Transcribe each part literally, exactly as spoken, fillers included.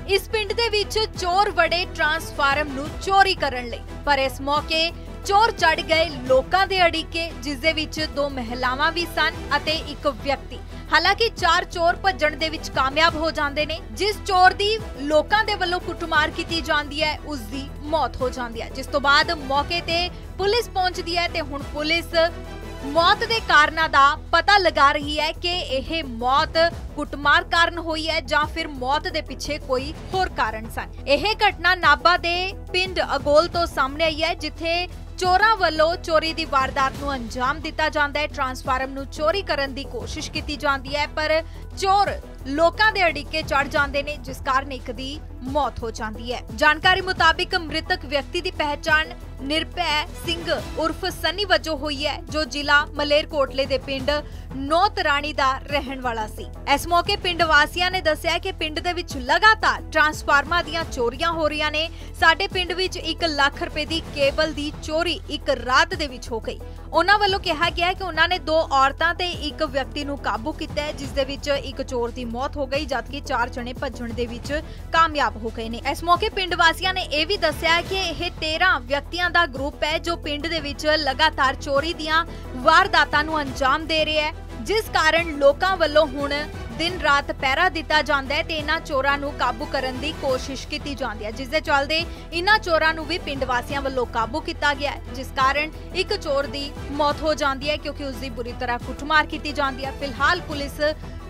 इस पिंड दे विच चोर वड़े ट्रांसफार्म नूं चोरी करन लई, पर इस मौके चोर चढ़ गए लोकां दे अड़ीके, जिस दे विच दो महिलावां भी सन अते एक व्यक्ति। हालांकि चार चोर भज्जण दे विच कामयाब हो जांदे ने। जिस चोर दी लोकां दे वल्लों कुटमार कीती जांदी है उस दी मौत हो जांदी है, जिस तो बाद मौके ते पुलिस पहुंचदी है ते हुण पुलिस मौत दे कारणां दा पता लगा रही है कि यह मौत कुटमार कारण हुई है जां फिर मौत दे पिछे कोई होर कारण सन। यह घटना नाभा दे पिंड अगोल तो सामने आई है, जिथे चोरां वल्लों चोरी दी वारदात नूं अंजाम दिता जांदा है। ट्रांसफार्म नूं चोरी करन दी कोशिश कीती जांदी है, पर चोर लोकां दे अड़ीके चढ़ जांदे ने, जिस कारण एक दी मौत हो जाती है। जानकारी मुताबिक मृतक व्यक्ति की पहचान निर्भय सिंह उर्फ सनी वजों हुई है, जो जिला मलेरकोटले दे पिंड नौतराणी दा रहन वाला सी। इस मौके पिंड वासियां ने दस्सिया कि पिंड दे विच लगातार ट्रांसफार्मर दियां चोरियां हो रही ने। साडे पिंड विच एक लाख रुपए दी केबल दी चोरी एक रात दे विच हो गई। उन्हां वल्लों कहा गया है कि उन्हां ने दो औरतां ते एक व्यक्ति नूं काबू कीता है, जिस दे विच एक चोर दी मौत हो गई, जबकि चार जने भज्जण दे विच कामयाब हो गए ने। इस मौके पिंड वासियां ने यह भी दस्सिया कि यह तेरह व्यक्तियां दा ग्रुप है जो पिंड दे विच लगातार चोरी दियां वारदातां नूं अंजाम दे रहे हैं, जिस कारण लोकां वल्लों हुण दिन रात पहरा दिता जांदा है ते इन्हां चोरां नूं काबू करन दी कोशिश कीती जांदी है, जिस दे चलदे इन्हां चोरां नूं भी पिंड वासियां वल्लों काबू कीता गया है, जिस कारण एक चोर दी मौत हो जांदी है क्योंकि उसदी बुरी तरह कुटमार कीती जांदी है। फिलहाल पुलिस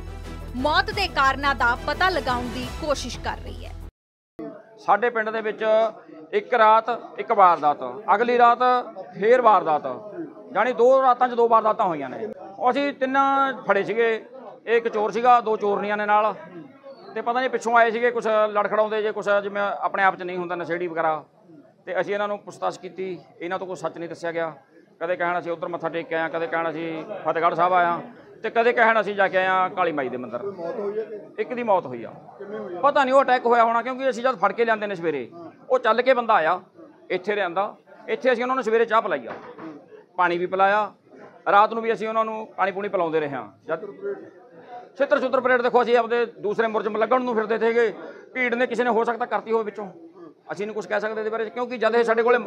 मौत दे कारणां दा पता लगाउण दी कोशिश कर रही है। साडे पिंड दे विच एक रात एक वारदात, अगली रात फिर वारदात, जानी दो रातां च दो वारदातां होईयां ने। असीं तिन्ना फड़े सीगे, एक चोर सीगा, दो चोरनियां ने नाल, ते पता नहीं पिछों आए सीगे, कुछ लड़खड़ाउंदे जे, कुछ जिवें अपने आप च नहीं हुंदा नशेड़ी वगैरह। ते असीं इन्हां नूं पुछताछ कीती, इन्हां तों कोई सच नहीं दस्सिया गया। कदे कहण असीं उधर मत्था टेक के आए, कदे कहण असीं फतेहगढ़ साहब आए हां, ते कदे कहण असीं जाके आए हां काली माई दे मंदर। एक दी मौत हुई आ, पता नहीं वो अटैक होया होना, क्योंकि असीं जद फड़ के लिआंदे ने सवेरे, वो चल के बंदा आया इत्थे लिआंदा, इत्थे असीं उन्हां नूं सवेरे चाह पिलाई आ, पानी भी पिलाया, रात नूं भी असीं उन्हां नूं पानी पूनी पिलाउंदे रहे हां। जद छित्र छुत्र परेड देखो, असीं आपदे दूसरे मुरजम लगण नूं फिरदे थे, भीड़ ने किसी ने हो सकता करती हो विचों, असीं नहीं कुछ कह सकते इहदे बारे, क्योंकि जद साडे कोले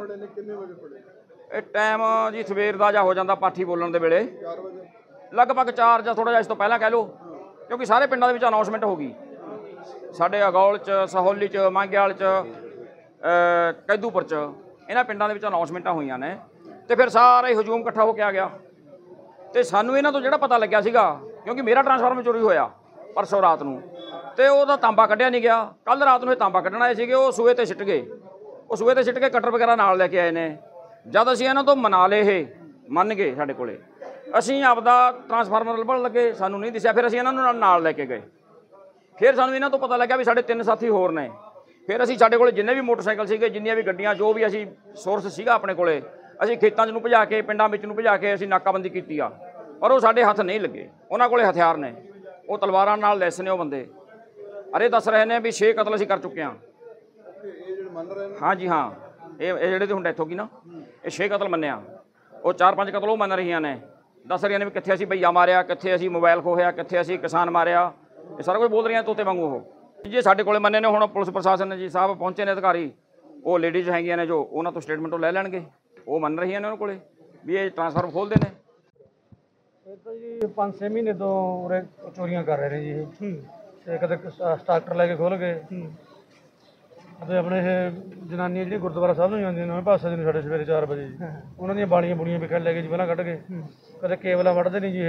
टाइम जी सवेर दा जा हो जांदा पाठी बोलण दे वेले लगभग चार जां थोड़ा जिहा इस तो पहला कह लो, क्योंकि सारे पिंडां दे विच अनाउंसमेंट हो गई। साडे अगौल च, सहोली च, मांगेवाल च, कैदूपुर च, इन्हां पिंडां दे विच अनाउंसमेंटां होईयां ने, ते फिर सारा ही हजूम इकट्ठा हो के आ गया। ते सानूं इन्हां तों जिहड़ा पता लग्गिया सीगा, क्योंकि मेरा ट्रांसफार्मर चोरी होया परसों रात नूं, ते ओहदा तांबा कढिया नहीं गया। कल रात नूं तांबा कढण आए सीगे, वो सूए ते सिੱਟ गए, वो सूए ते सिੱਟ के कटर वगैरह नाल लैके आए ने। जद असीं इन्हां तों मना लए, ये मन गए साडे कोले, असीं आपदा ट्रांसफार्मर लभण लगे, सानूं नहीं दिसिया, फिर असीं इन्हां नूं नाल लैके गए। फिर सानूं इन्हां तों पता लग्या भी साडे तीन साथी होर ने। फिर असीं साडे कोले जिन्ने भी मोटरसाइकिल सीगे, जिन्नियां भी गड्डियां, जो भी असीं सोर्स सीगा अपने कोले, असीं खेतां 'ਚ ਨੂੰ ਭਜਾ ਕੇ, ਪਿੰਡਾਂ ਵਿੱਚ ਨੂੰ ਭਜਾ ਕੇ ਅਸੀਂ ਨਾਕਾਬੰਦੀ ਕੀਤੀ ਆ, पर वो साडे हथ नहीं लगे। उन्हां कोले हथियार ने, वो तलवारां नाल लैस ने। वो बंदे अरे दस रहे ने भी छे कतल असीं कर चुके हैं। हाँ जी हाँ, ये जिहड़े ते हुण डैथ हो गई ना, ये छे कतल मन्निया, वो चार पांच कतल वो मन रही ने, दस रही ने भी कित्थे असीं भईया मारिया, कित्थे असीं मोबाइल खोहिया, कित्थे असीं किसान मारिया, ये सारा कुछ बोल रही तोते वांगू। वो जी साडे कोले मन्ने ने, हुण पुलिस प्रशासन ने जी साहब पहुंचे ने अधिकारी, वो लेडीज हैगियां ने जो उन्हां तों स्टेटमेंट ले लैणगे, वो मन रही ने उन्हां कोले भी ये ट्रांसफार्मर खोलदे ने। तो जी पाँच छे महीने तो उरे चोरियां कर रहे हैं जी, ते कदे स्टार्टर लैके खोल गए, ते अपने जनानियां जी गुरुद्वारा साहब नूं जांदियां ने पासे दिन साढ़े सवेरे चार बजे जी, उन्हां दीयां बालियां बुड़ियां भी कह लैके जी पहलां कढ के, कदे केबलां वढ़दे नहीं जी।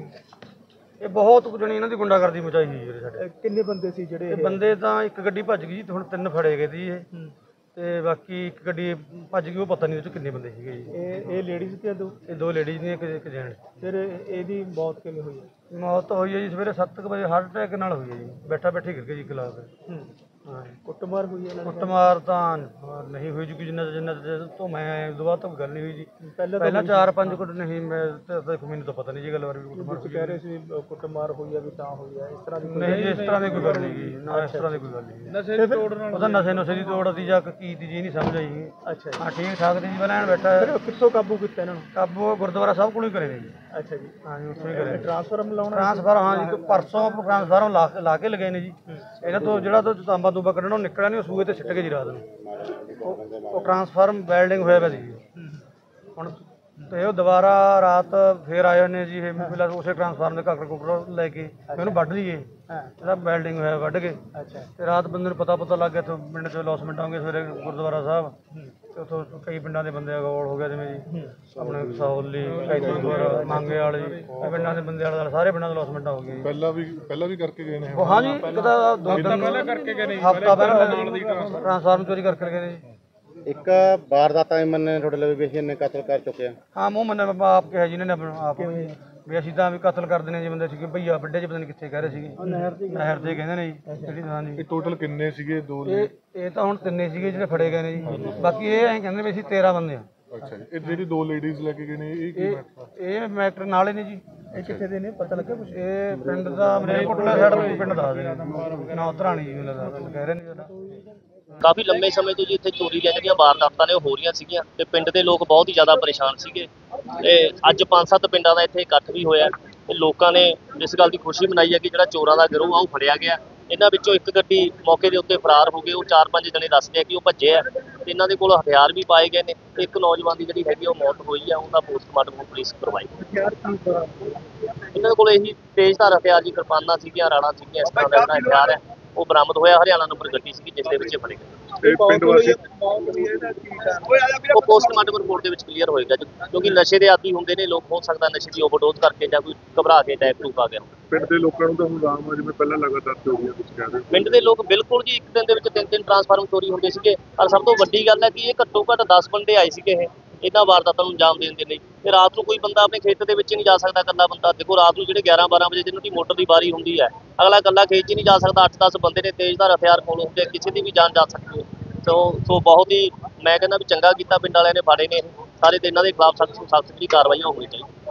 ये ये बहुत जणी इन्हां दी गुंडागर्दी मचाई हुई जी साडे। किन्ने बंदे सी जिहड़े? बंदे तां एक गड्डी भज गई जी, हुण तिन्न फड़े गए जी, ते बाकी एक गड्डी भज गई, वो पता नहीं उह किन्ने बंदे सीगे जी। ये लेडीज़ ते दो ये दो लेडीज़ ने, एक जेंट्स। फिर ਇਹਦੀ मौत किवें हुई है? मौत हुई है जी सवेरे सत्त बजे हार्ट अटैक नाल हुई है जी, बैठा बैठे गिर गए जी खिलाफ। हाँ, कुटमार हुई है? कुटमार तो नहीं हुई जी, जिन्ना जिन्ना तो मैं आया उस बाद तो गल नहीं हुई जी। पहले पहला चार पांच कुट नहीं, मैं देखो मैंने तो पता नहीं जी गल बारे भी कुटमार कह रहे सी कुटमार हुई है भी तां हुई है, इस तरह दी नहीं, इस तरह दी कोई गल नहीं जी, ना इस तरह दी कोई गल नहीं। नशे दी तोड़ नाल पता नशे नशे दी तोड़ दी जां की दी जी नहीं समझ आई। अच्छा हाँ ठीक ठाक दी जी, मैं लैण बैठा। फिर कित्थों काबू कीता इन्हां नूं? काबू गुरुद्वारा साहब कोलों ही करे ने जी। ਅੱਛਾ ਜੀ, ਹਾਂਜੀ ਉੱਥੋਂ ਹੀ ਕਰਿਆ। ਟ੍ਰਾਂਸਫਾਰਮ ਲਾਉਣਾ ਟ੍ਰਾਂਸਫਾਰਮ ਹਾਂ ਜੀ, ਪਰਸੋਂ ਟ੍ਰਾਂਸਫਾਰਮ ਲਾ ਲਾ ਕੇ ਲਗਾਏ ਨੇ ਜੀ। ਇਹਨਾਂ ਤੋਂ ਜਿਹੜਾ ਤੋਂ ਤਾਂਬਾ ਤੂੰਬਾ ਕੱਢਣਾ ਉਹ ਨਿਕਲਿਆ ਨਹੀਂ, ਉਹ ਸੂਏ ਤੇ ਸਿੱਟ ਕੇ ਜੀ ਰਾਤ ਨੂੰ। ਉਹ ਉਹ ਟ੍ਰਾਂਸਫਾਰਮ ਵੈਲਡਿੰਗ ਹੋਇਆ ਪਿਆ ਸੀ ਹੁਣ, ਤੇ ਉਹ ਦੁਬਾਰਾ ਰਾਤ ਫੇਰ ਆਏ ਨੇ ਜੀ। ਇਹ ਪਹਿਲਾਂ ਉਸੇ ਟ੍ਰਾਂਸਫਾਰਮ ਦੇ ਕਾਕਰ ਕੁਕਰ ਲੈ ਕੇ ਉਹਨੂੰ ਵੱਢ ਲਈਏ, ਇਹਦਾ ਵੈਲਡਿੰਗ ਹੋਇਆ ਵੱਢ ਕੇ। ਤੇ ਰਾਤ ਬੰਦੇ ਨੂੰ ਪਤਾ ਪਤਾ ਲੱਗ ਗਿਆ, ਇੱਥੋਂ ਪਿੰਡ 'ਚ ਲੌਸਮੈਂਟ ਆਉਂਗੇ ਸਵੇਰੇ ਗੁਰਦੁਆਰਾ ਸਾਹਿਬ, ਤੇ ਉੱਥੋਂ ਕਈ ਪਿੰਡਾਂ ਦੇ ਬੰਦੇ ਅਗੌਲ ਹੋ ਗਿਆ, ਜਿਵੇਂ ਜੀ ਆਪਣੇ ਸਹੌਲੀ, ਕੈਥੋਲਪੁਰ, ਮੰਗੇ ਵਾਲੇ ਜੀ, ਇਹ ਪਿੰਡਾਂ ਦੇ ਬੰਦੇ ਵਾਲੇ ਸਾਰੇ ਪਿੰਡਾਂ ਦੇ ਲੌਸਮੈਂਟਾਂ ਹੋ ਗਈਆਂ। ਪਹਿਲਾਂ ਵੀ ਪਹਿਲਾਂ ਵੀ ਕਰਕੇ ਗਏ ਨੇ? ਹਾਂ ਜੀ, ਇੱਕ ਤਾਂ ਦੋ ਦਿਨ ਪਹਿਲਾਂ ਕਰਕੇ ਗਏ ਨੇ, ਹਫ਼ਤਾ ਪਹਿਲਾਂ ਟ੍ਰਾਂਸਫਾਰਮ ਚੋਰੀ ਕਰਕੇ ਗਏ ਨੇ ਜੀ। ਇੱਕ ਵਾਰਦਾਤ ਐ ਮੰਨੇ ਤੁਹਾਡੇ ਲਈ ਵੀ ਅਸੀਂ ਇੰਨੇ ਕਤਲ ਕਰ ਚੁੱਕੇ ਆ। ਹਾਂ, ਮੂੰਹ ਮੰਨੇ ਆਪ ਕਿਹਾ ਜੀ ਇਹਨਾਂ ਨੇ ਆਪ ਵੀ ਅਸੀਂ ਤਾਂ ਵੀ ਕਤਲ ਕਰ ਦੇਣੇ ਜੀ ਬੰਦੇ ਸੀਗੇ। ਭਈਆ ਵੱਡੇ ਜਿਹੇ ਪਤਾ ਨਹੀਂ ਕਿੱਥੇ ਕਹਿ ਰਹੇ ਸੀਗੇ, ਨਹਿਰ ਤੇ ਕਹਿੰਦੇ ਨੇ ਜੀ ਜਿਹੜੀ। ਹਾਂ ਜੀ, ਇਹ ਟੋਟਲ ਕਿੰਨੇ ਸੀਗੇ? ਦੋ ਇਹ ਇਹ ਤਾਂ ਹੁਣ ਤਿੰਨੇ ਸੀਗੇ ਜਿਹੜੇ ਫੜੇ ਗਏ ਨੇ ਜੀ। ਬਾਕੀ ਇਹ ਐਂ ਕਹਿੰਦੇ ਵੀ ਅਸੀਂ ਤੇਰਾਂ ਬੰਦੇ ਆ। ਅੱਛਾ ਜੀ, ਇਹ ਜਿਹੜੀ ਦੋ ਲੇਡੀਜ਼ ਲੈ ਕੇ ਗਏ ਨੇ ਇਹ ਕੀ ਮੈਟਰ? ਇਹ ਮੈਟਰ ਨਾਲੇ ਨੇ ਜੀ। ਇਹ ਕਿੱਥੇ ਦੇ ਨੇ ਪਤਾ ਲੱਗਾ ਕੁਝ? ਇਹ ਪਿੰਡ ਦਾ ਮਰੇਕੋਟਲਾ ਸਾਈਡ ਪਿੰਡ ਦੱਸਦੇ ਨੇ, ਨਾ ਉਧਰਾਣੀ ਜੀ ਲੱਗਦਾ ਕਹਿ ਰਹੇ ਨੇ। ਕਾਫੀ ਲੰਮੇ ਸਮੇਂ ਤੋਂ ਜੀ ਇੱਥੇ ਚੋਰੀ ਦੀਆਂ ਜਿਹੜੀਆਂ ਵਾਰਦਾਤਾਂ ਨੇ ਉਹ ਹੋ ਰਹੀਆਂ ਸੀਗੀਆਂ, ਤੇ ਪਿੰਡ ਦੇ ਲੋਕ ਬਹੁਤ ਹੀ ਜ਼ਿਆਦਾ ਪਰੇਸ਼ਾਨ ਸੀਗੇ। ਤੇ ਅੱਜ ਪੰਜ ਸੱਤ ਪਿੰਡਾਂ ਦਾ ਇੱਥੇ ਇਕੱਠ ਵੀ ਹੋਇਆ, ਤੇ ਲੋਕਾਂ ਨੇ ਇਸ ਗੱਲ ਦੀ ਖੁਸ਼ੀ ਮਨਾਈ ਹੈ ਕਿ ਜਿਹੜਾ ਚੋਰਾਂ ਦਾ ਗਿਰੋਹ ਆ ਉਹ ਫੜਿਆ ਗਿਆ। ਇਹਨਾਂ ਵਿੱਚੋਂ ਇੱਕ ਗੱਡੀ ਮੌਕੇ ਦੇ ਉੱਤੇ ਫਰਾਰ ਹੋ ਗਏ, ਉਹ ਚਾਰ ਪੰਜ ਜਣੇ ਦੱਸਦੇ ਆ ਕਿ ਉਹ ਭੱਜੇ ਆ, ਤੇ ਇਹਨਾਂ ਦੇ ਕੋਲ ਹਥਿਆਰ ਵੀ ਪਾਏ ਗਏ ਨੇ। ਤੇ ਇੱਕ ਨੌਜਵਾਨ ਦੀ ਜਿਹੜੀ ਹੈਗੀ ਉਹ ਮੌਤ ਹੋਈ ਆ, ਉਹਦਾ ਪੋਸਟਮਾਰਟਮ ਪੁਲਿਸ ਕਰਵਾਈ। ਇਹਨਾਂ ਦੇ ਕੋਲ ਇਹੀ ਤੇਜ਼ਧਾਰ ਹਥਿਆਰ ਜੀ, ਕਿਰਪਾਨਾਂ ਸੀਗੀਆਂ, ਰਾੜਾਂ ਸੀਗੀਆਂ, ਇਸ ਤਰ੍ਹਾਂ ਦਾ ਜਿਹੜਾ ਹਥਿਆਰ ਹੈ ਉਹ ਬਰਾਮਦ ਹੋਇਆ। ਹਰਿਆਣਾ ਨੰਬਰ ਗੱਡੀ ਸੀਗੀ ਜਿਸ ਦੇ ਵਿੱਚ ਫੜੇ ਗਏ। ਪਿੰਡ ਵਾਸੀ ਉਹ ਪੋਸਟਮਾਰਟਮ ਰਿਪੋਰਟ ਦੇ ਵਿੱਚ ਕਲੀਅਰ ਹੋਏਗਾ ਜੀ, ਕਿਉਂਕਿ ਨਸ਼ੇ ਦੇ ਆਦੀ ਹੁੰਦੇ ਨੇ ਲੋਕ, ਹੋ ਸਕਦਾ ਨਸ਼ੇ ਦੀ ਓਵਰਡੋਜ਼ ਕਰਕੇ ਜਾਂ ਕੋਈ ਘਬਰਾ ਕੇ ਅਟੈਕ ਟੂਕ ਆ ਗਿਆ। ਪਿੰਡ ਦੇ ਲੋਕਾਂ ਨੂੰ ਤਾਂ ਹੁਣ ਆਰਾਮ ਆ, ਜਿਵੇਂ ਪਹਿਲਾਂ ਲਗਾਤਾਰ ਚੋਰੀਆਂ ਤੁਸੀਂ ਕਹਿ ਰਹੇ ਹੋ। ਪਿੰਡ ਦੇ ਲੋਕ ਬਿਲਕੁਲ ਜੀ, ਇੱਕ ਦਿਨ ਦੇ ਵਿੱਚ ਤਿੰਨ ਤਿੰਨ ਟ੍ਰਾਂਸਫਾਰਮ ਚੋਰੀ ਹੁੰਦੇ ਸੀਗੇ। ਪਰ ਸਭ ਤੋਂ ਵੱਡੀ ਗੱਲ ਹੈ ਕਿ ਇਹ ਘੱਟੋ ਘੱਟ ਦਸ ਬੰਦੇ ਆਏ ਸੀਗੇ ਇਹ ਇਹਨਾਂ ਵਾਰਦਾਤਾਂ ਨੂੰ ਅੰਜਾਮ ਦੇਣ ਦੇ ਲਈ। ਤੇ ਰਾਤ ਨੂੰ ਕੋਈ ਬੰਦਾ ਆਪਣੇ ਖੇਤ ਦੇ ਵਿੱਚ ਨਹੀਂ ਜਾ ਸਕਦਾ, ਇਕੱਲਾ ਬੰਦਾ। ਦੇਖੋ ਰਾਤ ਨੂੰ ਜਿਹੜੇ ਗਿਆਰਾਂ ਬਾਰਾਂ ਵਜੇ ਜਿਹਨਾਂ ਦੀ ਮੋਟਰ ਦੀ ਵਾਰੀ ਹੁੰਦੀ ਹੈ, ਅਗਲਾ ਇਕੱਲਾ ਖੇਤ 'ਚ ਨਹੀਂ ਜਾ ਸਕਦਾ। ਅੱਠ ਦਸ ਬੰਦੇ ਨੇ, ਤੇਜ਼ਧਾਰ ਹਥਿਆਰ ਕੋਲ ਹੁੰਦੇ, ਕਿਸੇ ਦੀ ਵੀ ਜਾਨ ਜਾ ਸਕਦੀ ਹੈ। ਸੋ ਸੋ ਬਹੁਤ ਹੀ ਮੈਂ ਕਹਿੰਦਾ ਵੀ ਚੰਗਾ ਕੀਤਾ ਪਿੰਡ ਵਾਲਿਆਂ ਨੇ ਫੜੇ ਨੇ ਸਾਰੇ, ਤੇ ਇਹਨਾਂ ਦੇ ਖਿਲਾਫ ਸਖਤ ਤੋਂ ਸਖਤ ਜਿਹੜੀ ਕਾਰਵਾਈਆਂ ਹੋਣੀ ਚਾਹੀਦੀ।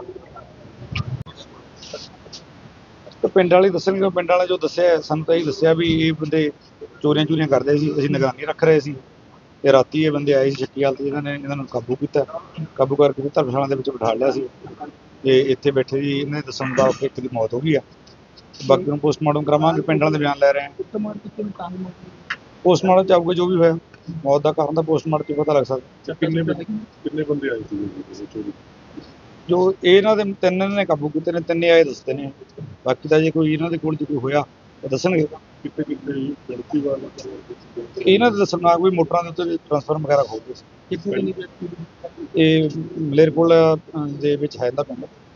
ਤਾਂ ਪਿੰਡ ਵਾਲੇ ਦੱਸਣਗੇ, ਪਿੰਡ ਵਾਲੇ ਜੋ ਦੱਸਿਆ ਸਾਨੂੰ ਤਾਂ ਇਹ ਦੱਸਿਆ ਵੀ ਇਹ ਬੰਦੇ ਚੋਰੀਆਂ ਚੋਰੀਆਂ ਕਰਦੇ ਸੀ, ਅਸੀਂ ਨਿਗਰਾਨੀ ਰੱਖ ਰਹੇ ਸੀ। ਤੇ ਰਾਤੀ ਇਹ ਬੰਦੇ ਆਏ ਸੀ ਛੱਕੀਵਾਲ ਤੇ, ਇਹਨਾਂ ਨੇ ਇਹਨਾਂ ਨੂੰ ਕਾਬੂ ਕੀਤਾ। ਕਾਬੂ ਕਰਕੇ ਧਰਮਸ਼ਾਲਾ ਦੇ ਵਿੱਚ ਬਿਠਾ ਲਿਆ ਸੀ, ਤੇ ਇੱਥੇ ਬੈਠੇ ਜੀ ਇਹਨਾਂ ਦੇ ਦੱਸਣ ਮੁਤਾਬਕ ਇੱਕ ਦੀ ਮੌਤ ਹੋ ਗਈ ਆ। ਬਾਕੀ ਨੂੰ ਪੋਸਟਮਾਰਟਮ ਕਰਾਵਾਂਗੇ, ਪਿੰਡ ਵਾਲਿਆਂ ਦੇ ਬਿਆਨ ਲੈ ਰਹੇ ਹਾਂ। ਪੋਸਟਮਾਰਟਮ ਚ ਆਊਗਾ ਜੋ ਵੀ ਹੋਇਆ, ਮੌਤ ਦਾ ਕਾਰਨ ਦਾ ਪੋਸਟਮਾਰਟਮ ਚ ਪਤਾ ਲੱਗ ਸਕਦਾ। ਕਿੰਨੇ ਕਿੰਨੇ ਬੰਦੇ ਆਏ ਸੀ ਚੋਰੀ? ਜੋ ਇਹਨਾਂ ਦੇ ਤਿੰਨ ਨੇ ਕਾਬੂ ਕੀਤੇ ਨੇ, ਤਿੰਨੇ ਆਏ ਦੱਸਦੇ ਨੇ। ਬਾਕੀ ਤਾਂ ਜੇ ਕੋਈ ਇਹਨਾਂ ਦੇ ਕੋਲ ਜੇ ਕੋਈ ਹੋਇਆ ਤਾਂ ਦੱਸਣਗੇ। ਕਿੱਥੇ ਕਿੱਥੇ ਲੜਕੀ ਵਾਲਾ ਇਹਨਾਂ ਦੇ ਦੱਸਣ ਨਾਲ ਕੋਈ ਮੋਟਰਾਂ ਦੇ ਉੱਤੇ ਟ੍ਰਾਂਸਫਾਰਮ ਵਗੈਰਾ ਹੋ ਗਏ ਸੀ। ਇਹ ਮਲੇਰਕੋਟਲਾ ਦੇ ਵਿੱਚ ਹੈ ਇਹਦਾ ਪਿੰਡ।